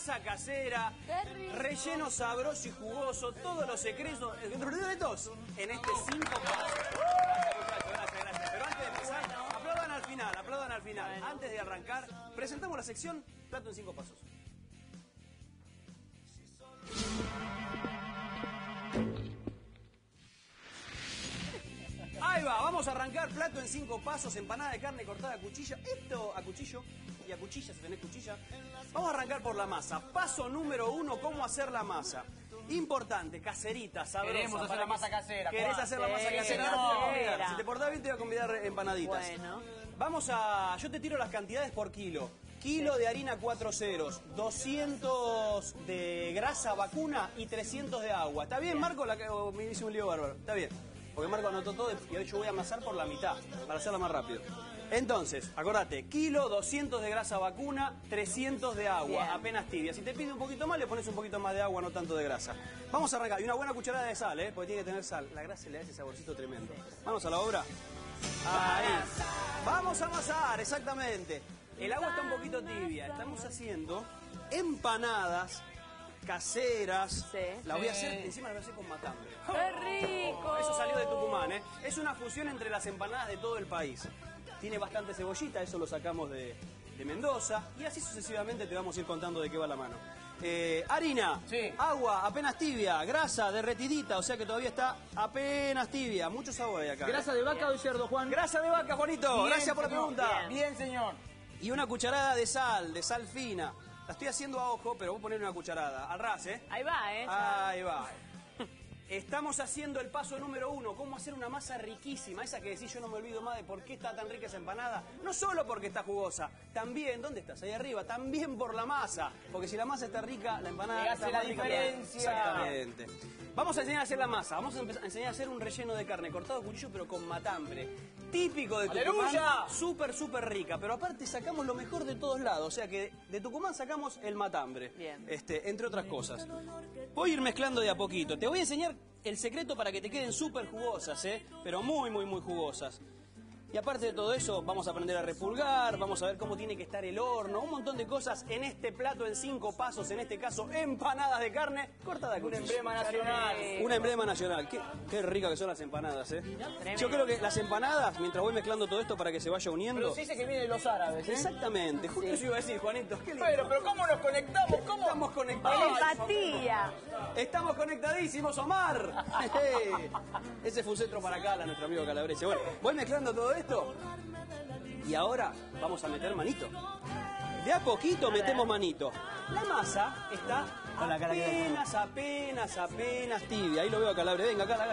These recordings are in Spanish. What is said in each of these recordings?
Masa casera, relleno sabroso y jugoso, todos los secretos en este 5 pasos. Gracias. Pero antes de empezar, aplaudan al final. Bueno. Antes de arrancar, presentamos la sección Plato en 5 pasos. Ahí va, vamos a arrancar plato en 5 pasos, empanada de carne cortada a cuchillo. Esto a cuchillo y a cuchilla, si tenés cuchilla. Vamos a arrancar por la masa. Paso número 1, cómo hacer la masa. Importante, caserita, sabrosa. Queremos hacer la masa casera. ¿Querés hacer la masa casera? No. Si te portás bien te voy a convidar empanaditas. Bueno. Vamos a... Yo te tiro las cantidades por kilo. Kilo de harina 4 ceros, 200 de grasa vacuna y 300 de agua. ¿Está bien, Marco? Me hice un lío bárbaro. Está bien. Porque Marco anotó todo y hoy yo voy a amasar por la mitad, para hacerlo más rápido. Entonces, acordate, kilo, 200 de grasa vacuna, 300 de agua, bien, apenas tibia. Si te pide un poquito más, le pones un poquito más de agua, no tanto de grasa. Vamos a arrancar. Y una buena cucharada de sal, porque tiene que tener sal. La grasa le da ese saborcito tremendo. Vamos a la obra. Ahí. Vamos a amasar, exactamente. El agua está un poquito tibia. Estamos haciendo empanadas caseras. Sí. La voy a hacer, encima la voy a hacer con matambre. ¡Qué rico! Eso salió de Tucumán, Es una fusión entre las empanadas de todo el país. Tiene bastante cebollita, eso lo sacamos de Mendoza. Y así sucesivamente te vamos a ir contando de qué va la mano. Harina, sí, agua apenas tibia, grasa derretidita, o sea que todavía está apenas tibia. Mucho sabor hay acá. ¿Grasa de vaca o de cerdo, Juan? Grasa de vaca, Juanito. Bien, gracias por la pregunta. Bien, señor. Y una cucharada de sal fina. La estoy haciendo a ojo, pero voy a poner una cucharada. Al ras, Ahí va, Ahí va. Estamos haciendo el paso número 1, cómo hacer una masa riquísima. Esa que decís, yo no me olvido más de por qué está tan rica esa empanada. No solo porque está jugosa, también, ¿dónde estás? Ahí arriba, también por la masa. Porque si la masa está rica, la empanada está más rica. Exactamente. Vamos a enseñar a hacer la masa. Vamos a enseñar a hacer un relleno de carne cortado a cuchillo, pero con matambre. Típico de Tucumán. ¡Aleluya! Súper rica. Pero aparte sacamos lo mejor de todos lados. O sea que de Tucumán sacamos el matambre. Bien. Entre otras cosas. Voy a ir mezclando de a poquito. Te voy a enseñar el secreto para que te queden súper jugosas, pero muy jugosas. Y aparte de todo eso, vamos a aprender a repulgar, vamos a ver cómo tiene que estar el horno, un montón de cosas en este plato en 5 pasos, en este caso, empanadas de carne cortada a cuchillo. Un emblema nacional. Un emblema nacional. Qué rica que son las empanadas, Yo creo que las empanadas, mientras voy mezclando todo esto para que se vaya uniendo... Pero se dice que viene de los árabes, Exactamente, justo eso iba a decir, Juanito. Qué lindo. Pero ¿cómo nos conectamos? ¿Cómo? Estamos conectados. ¡Empatía! Estamos conectadísimos, Omar. Ese fue un centro para acá, nuestro amigo Calabrese. Bueno, voy mezclando todo esto y ahora vamos a meter manito. De a poquito metemos manito. La masa está apenas tibia. Ahí lo veo a Calabre. Venga, acá,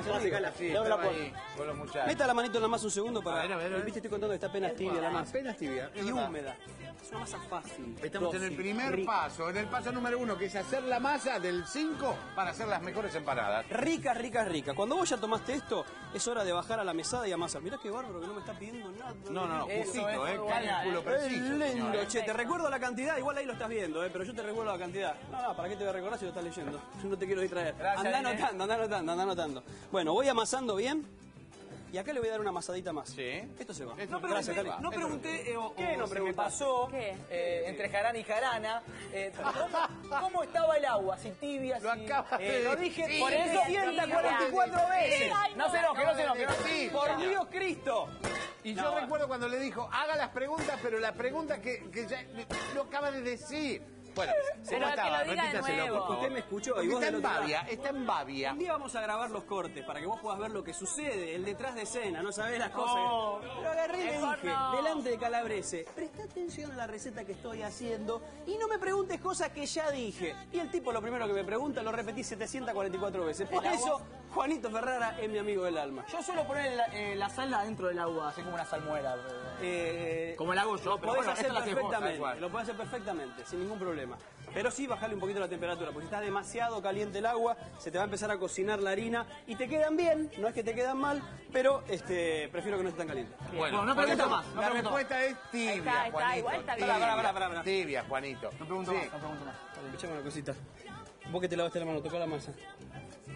meta la manito en la masa un segundo para... A ver. Viste, estoy contando que está apenas tibia la masa. Apenas tibia. Y húmeda. Es una masa fácil. Estamos en el primer paso, en el paso número 1, que es hacer la masa del 5 para hacer las mejores empanadas. Rica. Cuando vos ya tomaste esto, es hora de bajar a la mesada y amasar. Mirá qué bárbaro que no me está pidiendo nada. No, justito, cálculo preciso. Es lindo, che, te recuerdo la cantidad, igual ahí lo estás viendo, pero yo te recuerdo la cantidad. No, ¿para qué te voy a recordar si lo estás leyendo? Yo no te quiero distraer. Gracias, Anda anotando. Bueno, voy amasando bien. Y acá le voy a dar una amasadita más. Sí. Esto se va. No pregunté, ¿Qué no se me preguntaste? pasó entre jarana y jarana. ¿Cómo estaba el agua? Si tibia, Lo acabas de lo decir. dije por eso 144 veces. No se enoje. Sí, ¡Por Dios Cristo! Y yo recuerdo cuando le dijo, haga las preguntas, pero la pregunta que ya lo acaba de decir. Bueno, Pero que lo diga de nuevo. Usted me escuchó y Porque vos está en Bavia. Un día vamos a grabar los cortes para que vos puedas ver lo que sucede, el detrás de escena, no sabés las cosas. Pero agarré y le dije, delante de Calabrese, presta atención a la receta que estoy haciendo y no me preguntes cosas que ya dije. Y el tipo lo primero que me pregunta lo repetí 744 veces. Por eso, Juanito Ferrara es mi amigo del alma. Yo suelo poner la sal adentro del agua, así como una salmuera. Como la hago yo, pero Lo podés bueno, hacer esta la haces vos, perfectamente, tal cual. lo podés hacer perfectamente, sin ningún problema. Pero sí, bajarle un poquito la temperatura, porque si está demasiado caliente el agua, se te va a empezar a cocinar la harina y te quedan bien, no es que te quedan mal, pero prefiero que no esté tan caliente. Bueno, no pregunto más. La respuesta es tibia, Está, Juanito. igual está bien. Pará. Tibia, Juanito. No pregunto más. Escuchame una cosita. Vos que te lavaste la mano, tocá la masa.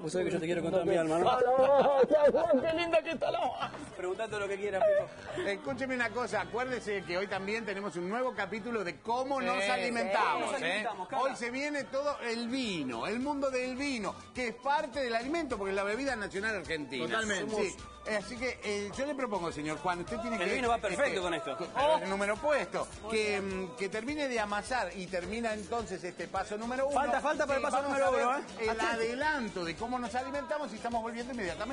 Vos sabés que yo te quiero contar mi alma, ¿no? ¡Qué linda que está la hoja! Preguntando lo que quieras, Pipo. Escúcheme una cosa, acuérdese que hoy también tenemos un nuevo capítulo de cómo nos alimentamos. Nos alimentamos, Carla. Hoy se viene todo el vino, el mundo del vino, que es parte del alimento porque es la bebida nacional argentina. Totalmente. Sí. Así que yo le propongo, señor Juan, usted tiene que... El vino va perfecto con esto. El número puesto. Que termine de amasar y termina entonces este paso número 1. Falta para el paso Vamos número a ver 1, ¿eh? El adelanto de cómo nos alimentamos y estamos volviendo inmediatamente.